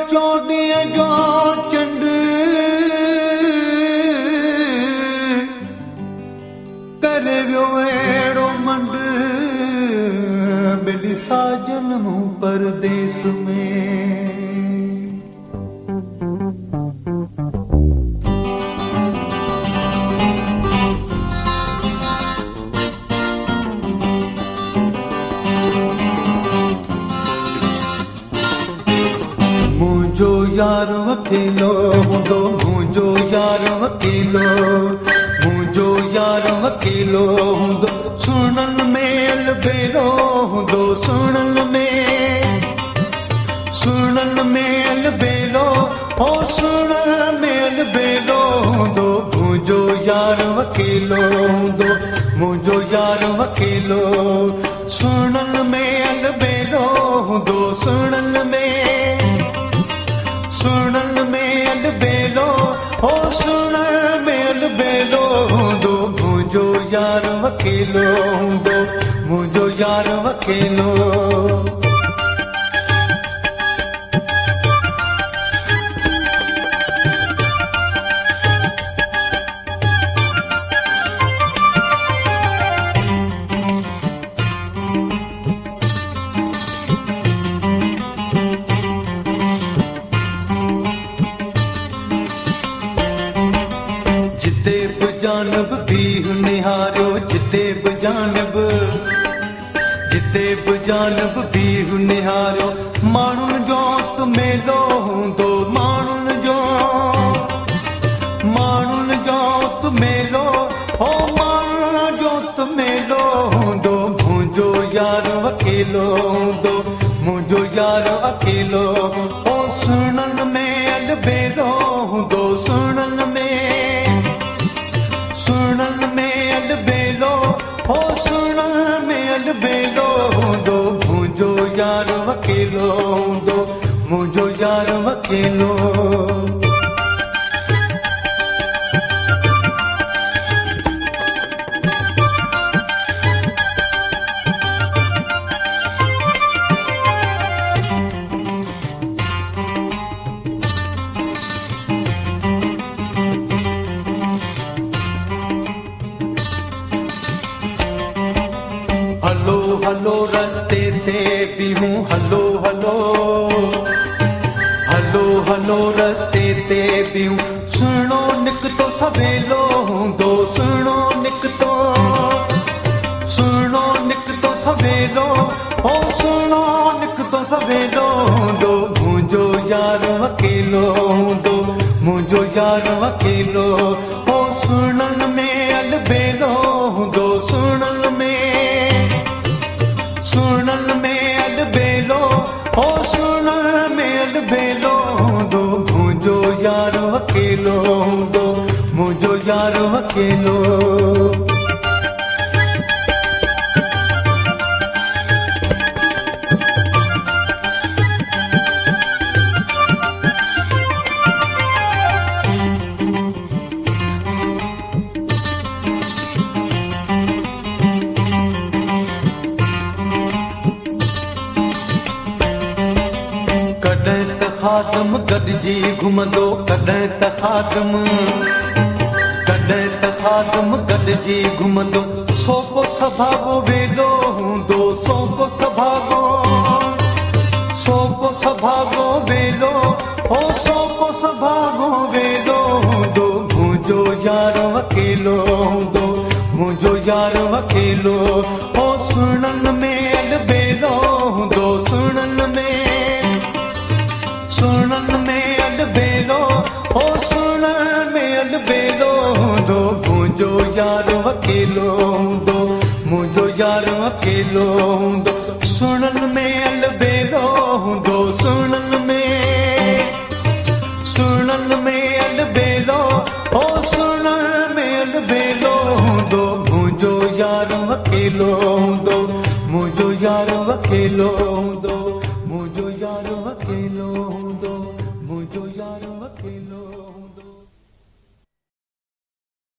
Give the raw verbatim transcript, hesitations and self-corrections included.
चौॾीअ जो चंड करे वियो अहिड़ो मंड ॿिली साजन मूं परदेस में। मुंहिंजो यार वकीलो हूंदो, मुंहिंजो यार वकीलो, मुंहिंजो यार वकीलो हूंदो, सुणन में अलबेलो हूंदो, सुणन में सुणन में अलबेलो, ओ सुणन में अलबेलो हूंदो। मुंहिंजो यार वकीलो हूंदो, मुंहिंजो यार वकीलो, सुणन में अलबेलो हूंदो, सुणन में सुणन में अलबेलो, ओ सुणन में अलबेलो हूंदो। मुंहिंजो यार वकीलो हूंदो, मुंहिंजो यार वकीलो। जिते बि जानब बीह निहारियो, जिते बि जानब जिते बि जानब बीह निहारियो, माण्हुनि जो त मेलो हूंदो, माण्हुनि जो माण्हुनि जो त मेलो, ओ माण्हुनि जो त मेलो हूंदो। मुंहिंजो यार वकीलो हूंदो, मुंहिंजो यार अकेलो, ओ सुणन में अलबेलो हूंदो, सुणन में सुणन में अलबेलो, ओ सुणन में अलबेलो हूंदो। मुंहिंजो यार वकीलो हूंदो, मुंहिंजो यार वकीलो। हलो हलो रस्ते ते बीहूं, हलो हलो हलो हलो रस्ते ते बीहूं, सुहिणो निकितो सवेलो हूंदो, सुहिणो निकितो सुहिणो निकितो सवेलो, ओ सुहिणो निकितो सवेलो हूंदो। मुंहिंजो यार वकीलो हूंदो, मुंहिंजो यार वकीलो, ओ सुणन में अलबेलो हूंदो, सुणन में सुणन में अलबेलो, ओ सुणन में अलबेलो हूंदो। मुंहिंजो यार वकीलो हूंदो, मुंहिंजो यार वकीलो। कॾहिं त ख़ादम गॾिजी घुमंदो, कॾहिं त ख़ादम कॾहिं त ख़ादम गॾिजी घुमंदो, सो को सभाॻो वेलो हूंदो, सो को सभाॻो सो को सभाॻो वेलो, ओ सो को सभाॻो वेलो हूंदो। मुंहिंजो यार वकीलो हूंदो, मुंहिंजो यार वकीलो, ओ सुणन में अलबेलो हूंदो, सुणन में सुणन में अलबेलो, ओ सुणन में अलबेलो हूंदो। मुंहिंजो यार वकीलो हूंदो, मुंहिंजो यार वकीलो हूंदो, सुणन में अलबेलो हूंदो, सुणन में सुणन में अलबेलो, ओ सुणन में अलबेलो हूंदो। मुंहिंजो यार वकीलो हूंदो, मुंहिंजो यार वकीलो हूंदो।